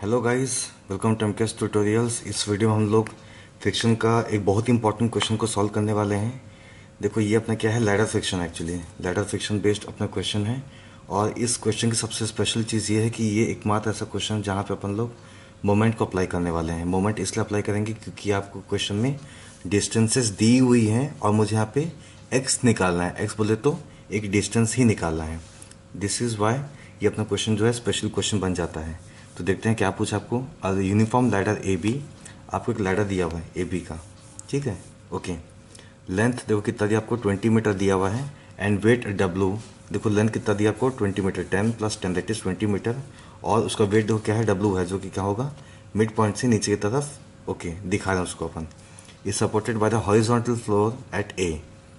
Hello guys, welcome to MKS tutorials. इस video में हम लोग फ्रिक्शन का एक बहुत ही इंपॉर्टेंट क्वेश्चन को सॉल्व करने वाले हैं। देखो, ये अपना क्या है, ladder friction. Actually ladder friction based अपना क्वेश्चन है। और इस क्वेश्चन की सबसे स्पेशल चीज़ ये है कि ये एकमात्र ऐसा क्वेश्चन है जहाँ पे अपन लोग मोमेंट को अप्लाई करने वाले हैं। मोमेंट इसलिए अप्लाई करेंगे क्योंकि आपको क्वेश्चन में डिस्टेंसेस दी हुई हैं और मुझे यहाँ पे एक्स निकालना है। एक्स बोले तो एक डिस्टेंस ही निकालना है। दिस इज़ वाई ये अपना क्वेश्चन जो है स्पेशल क्वेश्चन बन जाता है। तो देखते हैं क्या पूछा आपको। यूनिफॉर्म लैडर ए बी, आपको एक लैडर दिया हुआ है ए बी का, ठीक है। ओके, लेंथ देखो कितना दिया आपको, 20 मीटर दिया हुआ है। एंड वेट डब्लू, देखो लेंथ कितना दिया आपको, 20 मीटर, 10 + 10 दैट इज 20 मीटर। और उसका वेट देखो क्या है, डब्लू है, जो कि क्या होगा, मिड पॉइंट से नीचे की तरफ। ओके, दिखा रहे हैं उसको अपन। Is supported by the horizontal floor at A,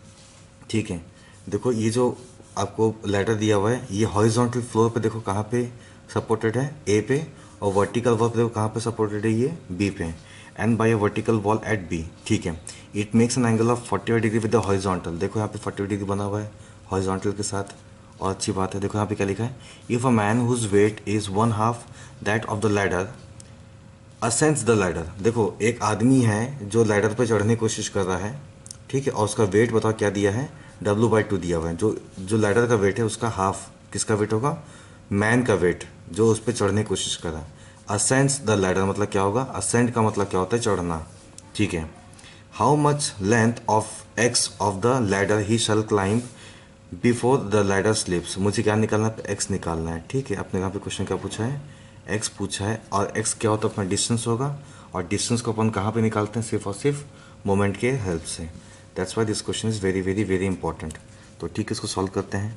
ठीक है। देखो ये जो आपको लेटर दिया हुआ है, ये हॉरिजॉन्टल फ्लोर पे देखो कहाँ पे सपोर्टेड है, ए पे। और वर्टिकल वॉल पे देखो कहाँ पे सपोर्टेड है, ये बी पे। And by a vertical wall at B, ठीक है। It makes an angle of 45 degree with the horizontal. देखो यहाँ पे 45 डिग्री बना हुआ है हॉरिजॉन्टल के साथ। और अच्छी बात है, देखो यहाँ पे क्या लिखा है, if a man whose weight is 1/2 that of the ladder ascends the ladder. देखो एक आदमी है जो लैडर पे चढ़ने की कोशिश कर रहा है, ठीक है। और उसका वेट बताओ क्या दिया है, W/2 दिया हुआ है। जो जो लैडर का वेट है उसका हाफ किसका वेट होगा, मैन का वेट जो उस पर चढ़ने की कोशिश कर रहा है। असेंड्स द लैडर मतलब क्या होगा, असेंड का मतलब क्या होता है, चढ़ना, ठीक है। How much length of x of the ladder he shall climb before the ladder slips. मुझे क्या निकालना है, एक्स निकालना है, ठीक है। अपने यहाँ पे क्वेश्चन क्या पूछा है, एक्स पूछा है। और एक्स क्या होता है, अपना डिस्टेंस होगा। और डिस्टेंस को अपन कहाँ पे निकालते हैं, सिर्फ और सिर्फ मोमेंट के हेल्प से। That's why this question is very very very important. तो ठीक है, इसको सॉल्व करते हैं,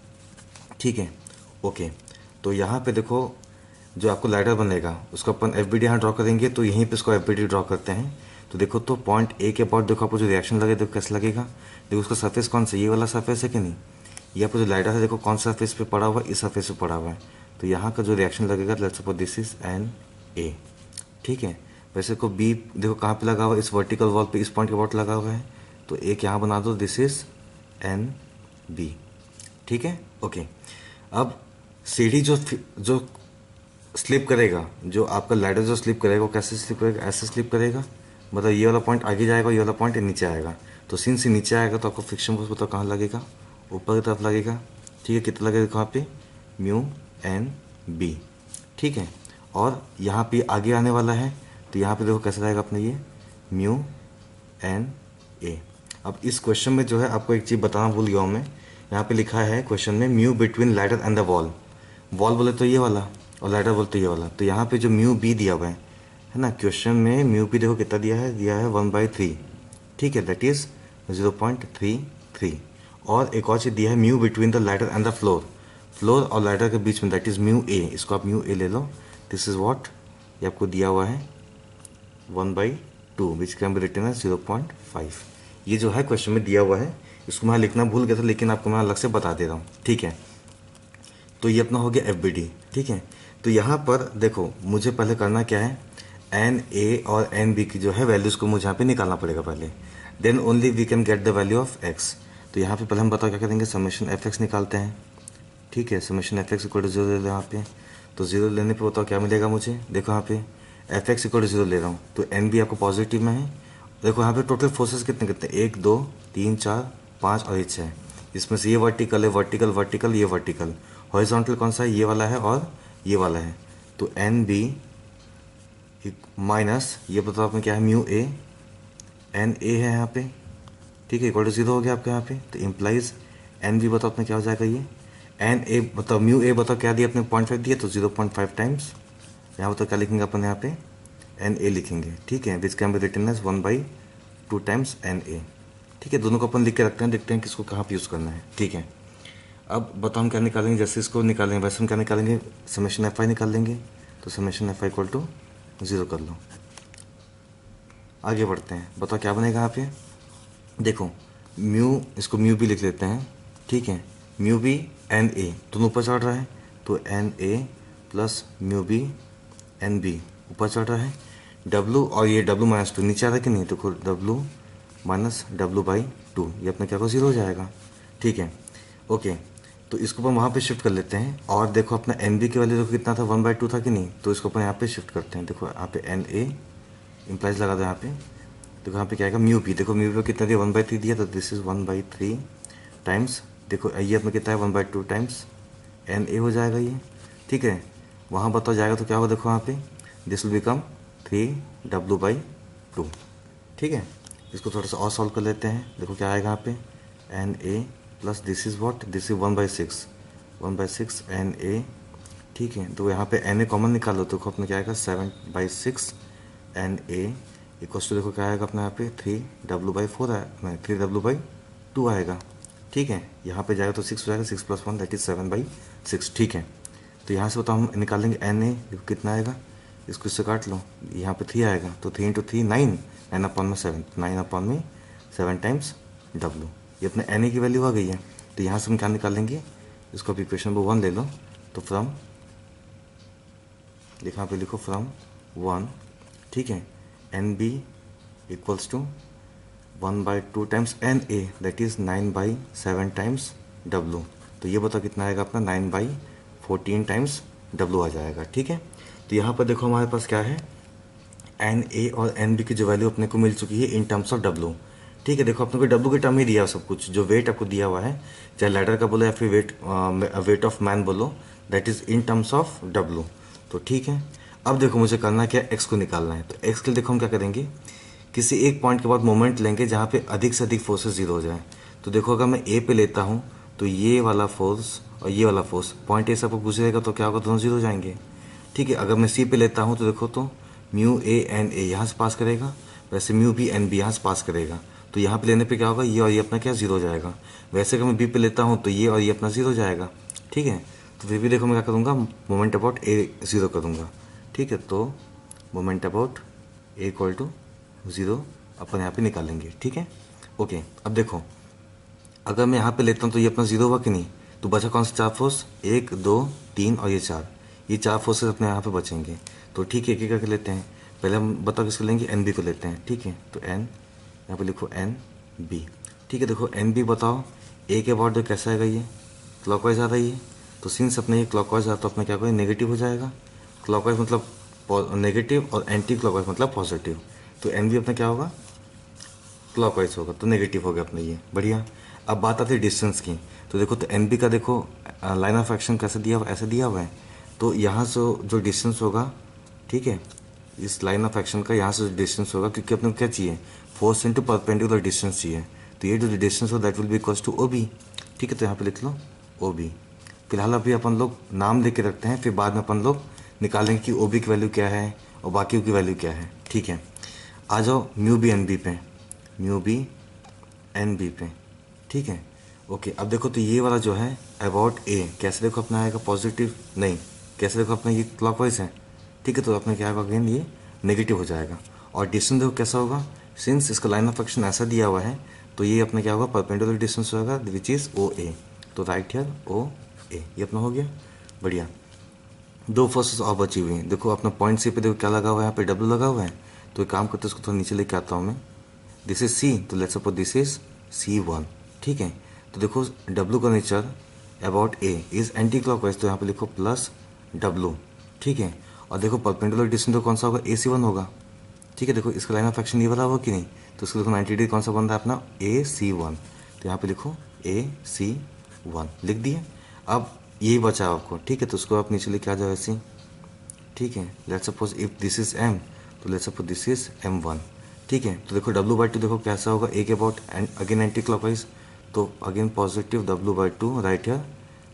ठीक है। ओके, तो यहाँ पे देखो जो आपको लैडर बनेगा उसको अपन एफ बी डी यहाँ ड्रॉ करेंगे। तो यहीं पे इसको एफ बी डी ड्रॉ करते हैं। तो देखो, तो पॉइंट ए के अबाउट देखो आपको जो रिएक्शन लगे, देखो कैसे लगेगा। देखो उसका सरफेस कौन सा, ये वाला सरफेस है कि नहीं। ये आपको जो लैडर है देखो कौन सा सरफेस पे पड़ा हुआ है, इस सरफेस पे पड़ा हुआ है। तो यहाँ का जो रिएक्शन लगेगा, let's suppose this is N A, ठीक है। वैसे को बी देखो कहाँ पे लगा हुआ है, इस वर्टिकल वॉल पे, इस पॉइंट के अबाउट लगा हुआ है। तो एक यहाँ बना दो, दिस इज एन बी, ठीक है। ओके, अब सीढ़ी जो जो स्लिप करेगा, जो आपका लैडर जो स्लिप करेगा वो कैसे स्लिप करेगा, ऐसे स्लिप करेगा। मतलब ये वाला पॉइंट आगे जाएगा, ये वाला पॉइंट नीचे आएगा। तो सीन से नीचे आएगा तो आपको फ्रिक्शन फोर्स बताओ कहाँ लगेगा, ऊपर की तरफ लगेगा, ठीक है। कितना लगेगा कहाँ पे, म्यू एन बी, ठीक है। और यहाँ पे आगे आने वाला है, तो यहाँ पे देखो कैसे रहेगा अपने ये म्यू एन ए। अब इस क्वेश्चन में जो है आपको एक चीज़ बताना भूल गया हूँ मैं। यहाँ पे लिखा है क्वेश्चन में, mu between ladder and the wall. Wall बोले तो ये वाला और लैडर बोले तो ये वाला। तो यहाँ पे जो म्यू बी दिया हुआ है ना, क्वेश्चन में म्यू बी देखो कितना दिया है 1/3, ठीक है। That is 0.33। और एक और चीज़ दिया है, mu between the ladder and the floor. Floor और लैडर के बीच में, दैट इज म्यू ए। इसको आप म्यू ए ले लो। दिस इज वॉट, ये आपको दिया हुआ है 1/2 which can be written as 0.5। ये जो है क्वेश्चन में दिया हुआ है, इसको मैं लिखना भूल गया था, लेकिन आपको मैं अलग से बता दे रहा हूँ, ठीक है। तो ये अपना हो गया एफ बी डी, ठीक है। तो यहाँ पर देखो मुझे पहले करना क्या है, एन ए और एन बी की जो है वैल्यूज़ को मुझे यहाँ पे निकालना पड़ेगा पहले। Then only we can get the value of x. तो यहाँ पे पहले हम बताओ क्या करेंगे, समेशन एफ एक्स निकालते हैं, ठीक है। Summation F x equal to 0 ले लो यहाँ पे। तो 0 लेने पे बताओ क्या मिलेगा मुझे, देखो यहाँ पे एफ एक्स इक्वल टू 0 ले रहा हूँ। तो एन बी आपको पॉजिटिव में है। देखो यहाँ पे टोटल फोर्सेस कितने कितने, 1 2 3 4 5 और ये 6। इसमें से ये वर्टिकल है, वर्टिकल वर्टिकल, ये वर्टिकल। हॉरिजॉन्टल कौन सा है, ये वाला है और ये वाला है। तो एन बी माइनस ये बताओ आपने क्या है, म्यू ए। एन ए है यहाँ पे, ठीक है, इक्वल टू 0 हो गया आपके यहाँ पे। तो इम्प्लाइज एन बी बताओ अपने क्या हो जाएगा, ये एन ए बताओ, म्यू ए बताओ क्या दिया अपने 0.5 दिया। तो 0.5 टाइम्स यहाँ बताओ क्या लिखेंगे अपन, यहाँ पे एन ए लिखेंगे, ठीक है। Which can be written as 1/2 times N A, ठीक है। दोनों को अपन लिख के रखते हैं, देखते हैं किसको कहाँ पे यूज़ करना है, ठीक है। अब बताओ हम क्या निकालेंगे, जैसे इसको निकालेंगे वैसे हम क्या निकालेंगे, समेशन एफ आई निकाल लेंगे। तो summation F I equal to 0 कर लो। आगे बढ़ते हैं, बताओ क्या बनेगा यहाँ पे। देखो म्यू, इसको म्यू बी लिख लेते हैं, ठीक है। म्यू बी एन ए दोनों ऊपर चढ़ रहा है। तो N A plus mu B N B ऊपर चढ़ रहा है। डब्लू और ये डब्लू -2 नीचे आ रहा है कि नहीं, देखो डब्लू माइनस W/2, ये अपना क्या होगा, 0 हो जाएगा, ठीक है। ओके, तो इसको अपन वहाँ पे शिफ्ट कर लेते हैं। और देखो अपना एन बी की वैल्यू देखो कितना था, 1/2 था कि नहीं, तो इसको अपन यहाँ पे शिफ्ट करते हैं। देखो यहाँ पे एन ए इम्प्लाइज लगा दो यहाँ पे। देखो यहाँ पे क्या आएगा, म्यू पी। देखो म्यू पी कितना दिया, 1/3 दिया, तो दिस इज 1/3 टाइम्स, देखो ये अपना कितना है 1/2 टाइम्स एन ए हो जाएगा ये, ठीक है। वहाँ बताओ जाएगा तो क्या होगा, देखो यहाँ पे दिस विल बिकम 3W/2, ठीक है। इसको थोड़ा सा और सॉल्व कर लेते हैं। देखो क्या आएगा यहाँ पे, N A plus this is what, this is 1/6 N A, ठीक है। तो यहाँ पे एन ए कॉमन निकालो तो अपना क्या आएगा 7/6 एन ए इक्वल्स टू, देखो क्या आएगा अपना यहाँ पे 3W/4 है, 3W/2 आएगा, ठीक है। यहाँ पे जाएगा तो 6 हो जाएगा, 6 + 1 दैट इज 7/6, ठीक है। तो यहाँ से बताओ हम निकालेंगे एन ए, कितना आएगा, इसको इससे काट लो, यहाँ पे 3 आएगा, तो 3 × 3 9, 9/7, 9/7 टाइम्स W, ये अपने एन ए की वैल्यू आ गई है। तो यहाँ से हम क्या निकालेंगे, इसको अब इक्वेशन नंबर 1 ले लो, तो फ्रॉम, देखो यहाँ पे लिखो फ्रॉम 1, ठीक है, N B equals to 1/2 times N A that is 9/7 times W। तो ये बताओ कितना आएगा अपना 9/14 टाइम्स W आ जाएगा, ठीक है। तो यहाँ पर देखो हमारे पास क्या है, एन ए और एन बी की जो वैल्यू अपने को मिल चुकी है इन टर्म्स ऑफ W, ठीक है। देखो अपने को W के टर्म ही दिया है सब कुछ, जो वेट आपको दिया हुआ है, चाहे लैडर का बोलो या फिर वेट ऑफ मैन बोलो, that is in terms of W। तो ठीक है, अब देखो मुझे करना क्या है, एक्स को निकालना है। तो एक्स के लिए देखो हम क्या करेंगे, किसी एक पॉइंट के बाद मोमेंट लेंगे जहाँ पे अधिक से अधिक फोर्सेस जीरो हो जाए। तो देखो अगर मैं ए पे लेता हूँ तो ये वाला फोर्स और ये वाला फोर्स पॉइंट ए से आपको गुजरेगा तो क्या होगा, दोनों जीरो हो जाएंगे, ठीक है। अगर मैं सी पे लेता हूँ तो देखो तो म्यू ए एन ए यहाँ से पास करेगा, वैसे म्यू बी एन बी यहाँ से पास करेगा, तो यहाँ पे लेने पे क्या होगा, ये और ये अपना क्या जीरो हो जाएगा। वैसे अगर मैं बी पे लेता हूँ तो ये और ये अपना जीरो हो जाएगा, ठीक है। तो फिर भी देखो मैं क्या करूँगा, मोमेंट अबाउट ए ज़ीरो करूँगा, ठीक है। तो moment about A equal to zero अपन यहाँ पे निकालेंगे, ठीक है। ओके, अब देखो अगर मैं यहाँ पे लेता हूँ तो ये अपना ज़ीरो हुआ कि नहीं, तो बचा कौन सा 4 फोर्स, 1 2 3 और ये 4 फोर्सेस अपने यहाँ पे बचेंगे। तो ठीक है, एक एक करके लेते हैं। पहले हम बताओ किसको लेंगे, एन बी को लेते हैं, ठीक है। तो एन यहाँ पे लिखो एन बी, ठीक है। देखो एन बी बताओ ए के अबाउट कैसा आएगा, ये क्लॉकवाइज आ रही है, तो सिंस अपने ये क्लॉकवाइज आता तो अपना क्या करें, नेगेटिव हो जाएगा। क्लॉकवाइज मतलब नेगेटिव और एंटी क्लॉकवाइज मतलब पॉजिटिव। तो एन बी अपना क्या होगा, क्लॉकवाइज होगा, तो नेगेटिव हो गया अपना ये, बढ़िया। अब बात आती है डिस्टेंस की। तो देखो तो एन बी का देखो लाइन ऑफ एक्शन कैसे दिया हुआ, ऐसे दिया हुआ है। तो यहाँ से जो डिस्टेंस होगा, ठीक है, इस लाइन ऑफ एक्शन का यहाँ से डिस्टेंस होगा, क्योंकि अपने को क्या चाहिए, फोर्स इंटू परपेंडिकुलर डिस्टेंस चाहिए। तो ये जो डिस्टेंस हो that will be equals to O B, ठीक है। तो यहाँ पे लिख लो ओ बी। फिलहाल अभी अपन लोग नाम दे के रखते हैं, फिर बाद में अपन लोग निकालेंगे कि ओ बी की वैल्यू क्या है और बाकी की वैल्यू क्या है, ठीक है। आ जाओ म्यू बी एन बी पे, म्यू बी एन बी पे, ठीक है। ओके, अब देखो तो ये वाला जो है अबाउट ए कैसे देखो अपना आएगा, पॉजिटिव नहीं, कैसे देखो अपना ये क्लॉकवाइज है, ठीक है। तो अपने क्या होगा, अगेन ये नेगेटिव हो जाएगा। और डिस्टेंस देखो कैसा होगा, सिंस इसका लाइन ऑफ एक्शन ऐसा दिया हुआ है तो ये अपना क्या होगा, परपेंडिकुलर डिस्टेंस होगा विच इज़ ओ ए। तो राइट हियर ओ ए, ये अपना हो गया, बढ़िया। दो फोर्सेस और बची हुई हैं। देखो अपना पॉइंट सी पे देखो क्या लगा हुआ है, यहाँ पे डब्ल्यू लगा हुआ है। तो एक काम करते हैं, उसको थोड़ा नीचे लेके आता हूँ मैं। दिस इज सी, तो let's suppose this is C1, ठीक है। तो देखो W का nature about A is anti clockwise, तो यहाँ पे लिखो प्लस W, ठीक है। और देखो परपेंडिकुलर डिस्टेंस तो कौन सा होगा, AC1 होगा, ठीक है। देखो इसका लाइन ऑफ एक्शन ये वाला होगा कि नहीं, तो इसको देखो 90 डिग्री कौन सा बन रहा है अपना AC1। तो यहाँ पे लिखो AC1 लिख दिए। अब यही बचा आपको, ठीक है। तो उसको आप नीचे लेके आ जाओ ऐसे, ठीक है। Let's suppose if this is M, तो let's suppose this is M1, ठीक है। तो देखो W/2 देखो कैसा होगा, ए के about and again anti clockwise, तो again positive W/2 right here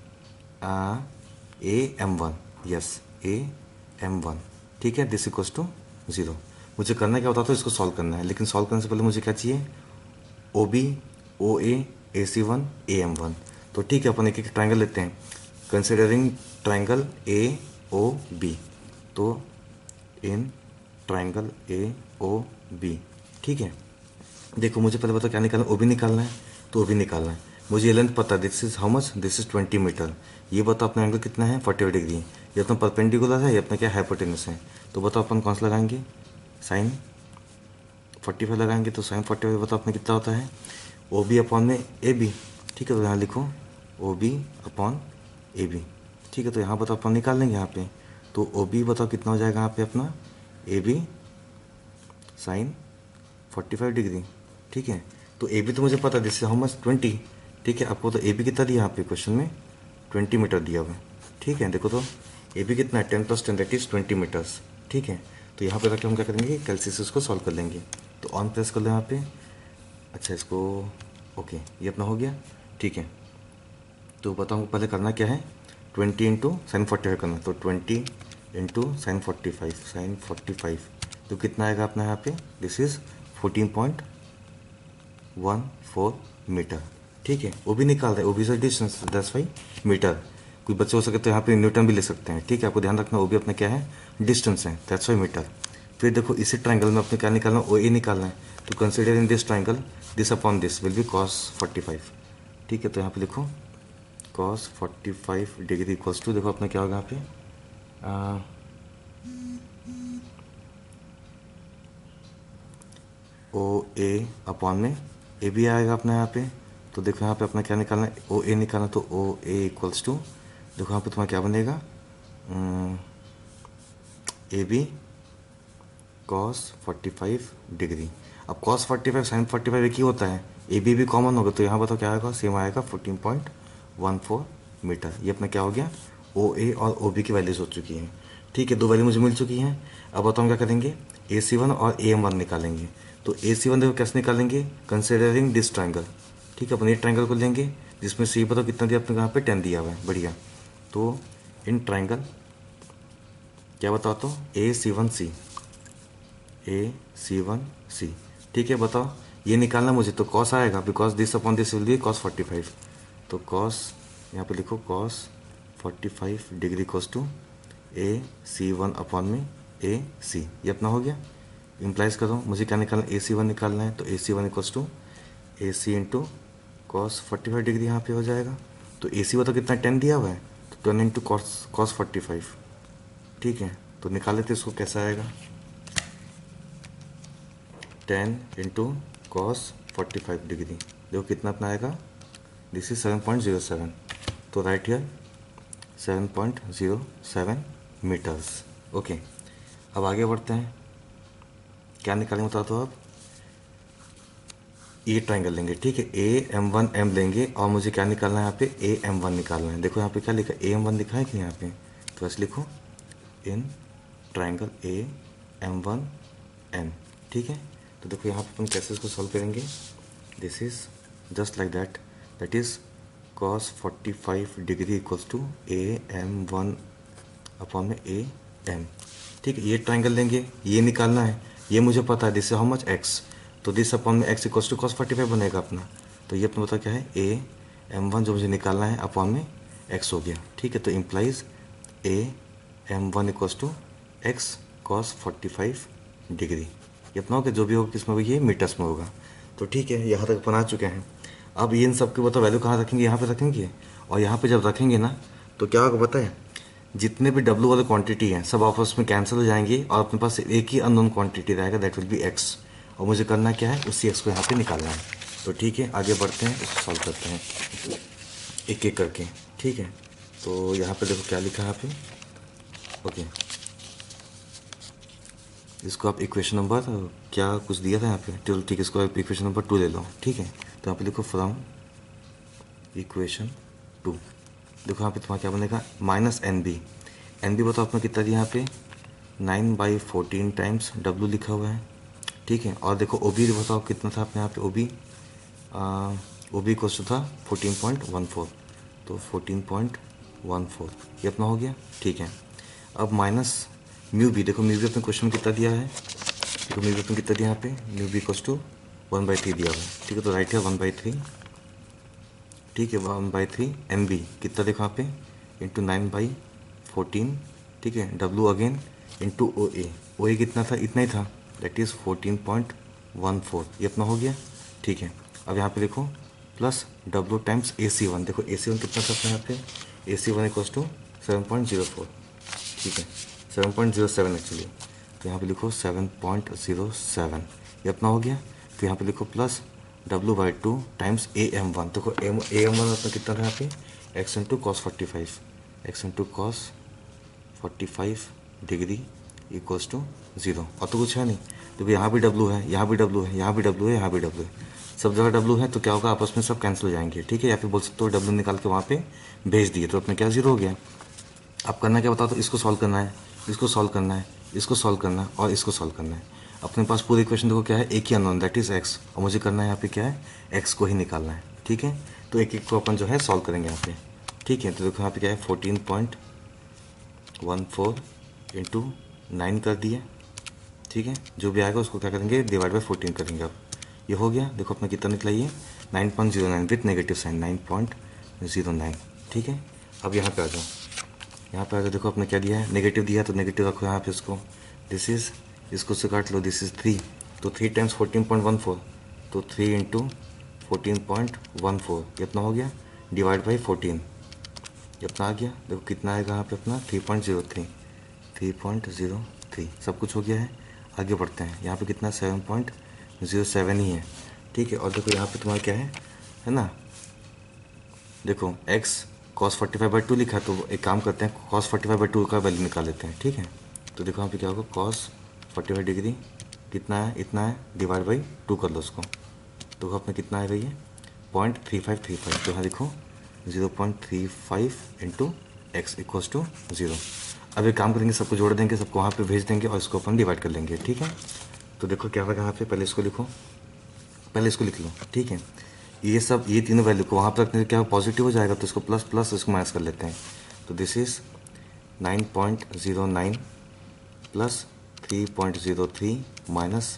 AM1, yes AM1, ठीक है। This equals to 0। मुझे करना क्या होता था, इसको सॉल्व करना है, लेकिन सॉल्व करने से पहले मुझे क्या चाहिए, OB OA AC1 AM1। तो ठीक है, अपन एक एक ट्राइंगल लेते हैं, कंसिडरिंग ट्राइंगल AOB। तो इन ट्राइंगल AOB, ठीक है। देखो मुझे पहले बताओ क्या निकालना है, OB निकालना है, तो OB निकालना है। मुझे ये लेंथ पता है, this is how much, this is 20 metre. ये बताओ अपना एंगल कितना है, 45 डिग्री। ये अपना परपेंडिकुलर है, ये अपना क्या हाइपोटेनस है। तो बताओ अपन कौन सा लगाएंगे, साइन 45 लगाएंगे। तो साइन 45 बताओ अपना कितना होता है, OB अपॉन में AB, ठीक है। तो यहाँ लिखो O B upon A B. ठीक है, तो यहाँ बताओ अपन निकाल लेंगे यहाँ पे। तो ओ बी बताओ कितना हो जाएगा यहाँ पे अपना, ए बी साइन 45 डिग्री। ठीक है, तो ए बी तो मुझे पता है, दिस इज हाउ मच 20। ठीक है, आपको तो ए बी कितना दिया यहाँ पे क्वेश्चन में, 20 मीटर दिया हुआ है। ठीक है, देखो तो ए बी कितना है, 10 + 10 दैट इज 20 मीटर्स। ठीक है, तो यहाँ पे रख के हम क्या करेंगे, कैलकुलस को सॉल्व कर लेंगे। तो ऑन प्रेस कर लो यहाँ पे। अच्छा, इसको ओके, ये अपना हो गया। ठीक है, तो बताओ पहले करना क्या है, 20 इंटू साइन 45 करना। तो 20 इंटू साइन 45 तो कितना आएगा अपना यहाँ पे, दिस इज 14.14 मीटर। ठीक है, वो भी निकाल रहे हैं, वो भी सर डिस्टेंस 10 मीटर। कोई बच्चे हो सके तो यहाँ पे न्यूटन भी ले सकते हैं। ठीक है, आपको ध्यान रखना, वो भी अपना क्या है, डिस्टेंस है 10 मीटर। फिर देखो इसी ट्राइंगल में अपने क्या निकालना है, ओ ए निकालना है। तो consider in this triangle this upon this will be cos 45। ठीक है, तो यहाँ पे लिखो cos 45 डिग्री इक्वल्स टू, देखो अपना क्या होगा यहाँ पे, ओ ए अपॉन में ए भी आएगा अपना यहाँ पे। तो देखो यहाँ पे अपना क्या निकालना है, ओ ए निकालना। तो ओ ए इक्वल्स टू, देखो यहाँ पे तुम्हारा क्या बनेगा, ए बी cos 45 डिग्री। अब cos 45 sin 45 एक ही होता है, ए बी भी कॉमन होगा। तो यहाँ बताओ क्या आएगा, सेम आएगा 14.14 मीटर। ये अपना क्या हो गया, ओ ए और ओ बी की वैल्यूज हो चुकी हैं। ठीक है, दो वैल्यू मुझे मिल चुकी हैं। अब बताओ क्या करेंगे, ए सी वन और ए एम वन निकालेंगे। तो ए सी वन देखो कैसे निकालेंगे, कंसिडरिंग दिस ट्राइंगल। ठीक है, अपन ये ट्राइंगल को लेंगे जिसमें सी बताओ कितना दिया अपने यहाँ पे, 10 दिया हुआ है, बढ़िया। तो इन ट्राइंगल क्या बताओ, तो A C one C, A C one सी। ठीक है, बताओ ये निकालना मुझे। तो कॉस आएगा, because this upon this will be cos 45। तो कॉस यहाँ पे लिखो cos 45 degree equals to A C one upon में ए सी। ये अपना हो गया। इम्प्लाइज करो, मुझे क्या निकालना है, ए सी वन निकालना है। तो A C one equals to A C into cos 45 degree यहाँ पे हो जाएगा। तो ए सी बताओ कितना, 10 दिया हुआ है। तो 10 इंटू कॉस 45। ठीक है, तो निकाल लेते इसको, कैसा आएगा, 10 इंटू कॉस 45 डिग्री। देखो कितना अपना आएगा, दिस इज 7.07। तो राइट हियर 7.07 मीटर्स। ओके, अब आगे बढ़ते हैं, क्या निकालेंगे बता दो। अब ये ट्राइंगल लेंगे। ठीक है, ए एम वन एम लेंगे और मुझे क्या निकालना है यहाँ पे, ए एम वन निकालना है। देखो यहाँ पे क्या लिखा है, ए एम वन लिखा है कि यहाँ पे, तो ऐसे लिखो in triangle A M one M. ठीक है, तो देखो यहाँ पे अपन कैसे इसको सॉल्व करेंगे, this is just like that, that is cos 45 degree equals to A M one upon में ए एम। ठीक है, ये ट्राइंगल लेंगे, ये निकालना है, ये मुझे पता है, this is how much X. तो दिस अपॉन में एक्स इक्वल्स टू cos 45 बनेगा अपना। तो ये अपना पता क्या है, ए एम वन जो मुझे निकालना है अपॉन में एक्स हो गया। ठीक है, तो implies A M one equals to X cos 45 degree. ये अपना होगा, जो भी होगा किस में होगा, ये मीटर्स में होगा। तो ठीक है, यहाँ तक अपन आ चुके हैं। अब ये इन सब के बताओ वैल्यू कहाँ रखेंगे, यहाँ पे रखेंगे। और यहाँ पे जब रखेंगे ना, तो क्या होगा पता है, जितने भी डब्लू वाले क्वांटिटी हैं सब आपस में कैंसिल हो जाएंगे और अपने पास एक ही अननोन क्वांटिटी रहेगा, दैट विल बी एक्स। और मुझे करना क्या है, उसी एक्स को यहाँ पे निकालना है। तो ठीक है, आगे बढ़ते हैं, इसको सॉल्व करते हैं एक एक करके। ठीक है, तो यहाँ पे देखो क्या लिखा है यहाँ पे, ओके, इसको आप इक्वेशन नंबर क्या कुछ दिया था यहाँ पे, चलो ठीक है, इसको आप इक्वेशन नंबर 2 ले लो। ठीक है, तो यहाँ पे लिखो फ्रॉम इक्वेशन 2। देखो यहाँ पे तुम्हारा क्या बनेगा, minus N B. N B बताओ अपना कितना दिया यहाँ पे, 9/14 टाइम्स डब्लू लिखा हुआ है। ठीक है, और देखो ओ बी बताओ कितना था अपने यहाँ पे, ओ बी क्वेश्चन था 14.14। तो 14.14 ये अपना हो गया। ठीक है, अब माइनस म्यू बी, देखो म्यू बी अपने क्वेश्चन में कितना दिया है, देखो म्यू बी अपने कितना दिया यहाँ पे, म्यू बी इक्वल्स टू 1/3 दिया हुआ है। ठीक है, तो राइट है 1/3। ठीक है, 1/3 एम बी कितना देखो यहाँ पे, इंटू 9/14। ठीक है, W again into O A कितना था, इतना ही था, दैट इज़ 14.14। ये अपना हो गया। ठीक है, अब यहाँ पे देखो plus W times A C one. देखो ए सी वन कितना था अपने यहाँ पे, A C one equals to 7.04। ठीक है, 7.07 एक्चुअली। तो यहाँ पे लिखो 7.07, ये अपना हो गया। तो यहाँ पे लिखो plus W/2 times A M one. देखो ए एम वन अपना कितना था यहाँ पे, X into cos 45, X into cos 45 degree equals to 0। और तो कुछ है नहीं, तो यहाँ भी डब्लू है, यहाँ भी डब्लू है, यहाँ भी डब्लू है, यहाँ भी डब्लू है, सब जगह डब्लू है, तो क्या होगा आपस में सब कैंसिल हो जाएंगे, ठीक है। या फिर बोल सकते हो डब्लू निकाल के वहाँ पे भेज दिए, तो अपने क्या 0 हो गया। अब करना क्या बताओ, तो इसको सॉल्व करना है, इसको सॉल्व करना है, इसको सॉल्व करना है और इसको सॉल्व करना है। अपने पास पूरी इक्वेशन देखो क्या है, एक ही अननोन दैट इज एक्स, और मुझे करना है यहाँ पे क्या है, एक्स को ही निकालना है, ठीक है। तो एक एक को अपन जो है सॉल्व करेंगे यहाँ पे, ठीक है। तो देखो यहाँ पे क्या है 14.14 इंटू 9 कर दिए, ठीक है। जो भी आएगा उसको क्या करेंगे, डिवाइड बाई 14 करेंगे। अब ये हो गया, देखो अपना कितना निकला ये 9.09 विथ नेगेटिव साइन 9.09, ठीक है। अब यहाँ पे आ जाओ, यहाँ पे आ जाओ, देखो अपने क्या दिया है, नेगेटिव दिया, तो नेगेटिव रखो यहाँ पे इसको, दिस इज, इसको से काट लो, दिस इज 3, तो 3 टाइम्स 14.14, तो 3 इंटू 14.14 कितना हो गया, डिवाइड बाई 14 कितना आ गया, देखो कितना आएगा यहाँ पे अपना 3.03, 3.03 सब कुछ हो गया है। आगे बढ़ते हैं, यहाँ पे कितना 7.07 ही है, ठीक है। और देखो यहाँ पे तुम्हारा क्या है ना, देखो x cos 45/2 लिखा है, तो एक काम करते हैं cos 45/2 का वैल्यू निकाल लेते हैं, ठीक है। तो देखो यहाँ पे क्या होगा, cos 45 डिग्री कितना है, इतना है, डिवाइड बाई 2 कर लो उसको, तो अपने कितना आएगा ये 0.3535, तो यहाँ देखो 0.35 इंटू एक्स इक्वल्स टू 0। अब एक काम करेंगे, सबको जोड़ देंगे, सबको वहाँ पे भेज देंगे और इसको अपन डिवाइड कर लेंगे, ठीक है। तो देखो क्या होगा यहाँ पे, पहले इसको लिखो, पहले इसको लिख लो, ठीक है। ये सब ये तीनों वैल्यू को वहाँ पर रखने से क्या पॉजिटिव हो जाएगा, तो इसको प्लस प्लस इसको माइनस कर लेते हैं। तो दिस इज 9.09 प्लस 3.03 माइनस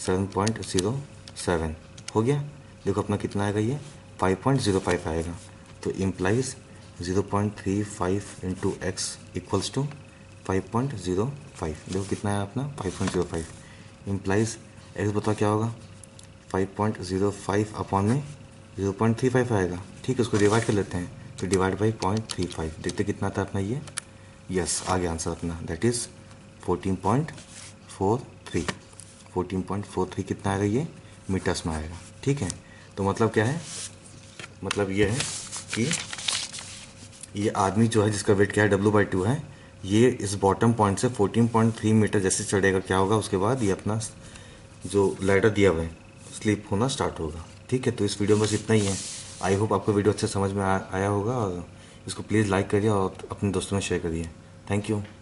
7.07 हो गया। देखो अपना कितना आएगा, ये 5.05 आएगा, तो implies 0.35 into X equals to 5.05। देखो कितना है अपना 5.05, इम्प्लाइज एक्स बताओ क्या होगा, 5.05 अपॉन में 0.35 आएगा, ठीक है। उसको डिवाइड कर लेते हैं, तो डिवाइड बाई 0.35 देखते कितना आता है अपना ये, यस आ गया आंसर अपना, दैट इज़ 14.43। 14.43 कितना आएगा ये मीटर्स में आएगा, ठीक है। तो मतलब क्या है, मतलब ये है कि ये आदमी जो है जिसका वेट क्या है W/2 है, ये इस बॉटम पॉइंट से 14.3 मीटर जैसे चढ़ेगा, क्या होगा उसके बाद ये अपना जो लैडर दिया हुआ है स्लिप होना स्टार्ट होगा, ठीक है। तो इस वीडियो में बस इतना ही है। आई होप आपको वीडियो अच्छे समझ में आया होगा, और इसको प्लीज़ लाइक करिए और अपने दोस्तों में शेयर करिए। Thank you.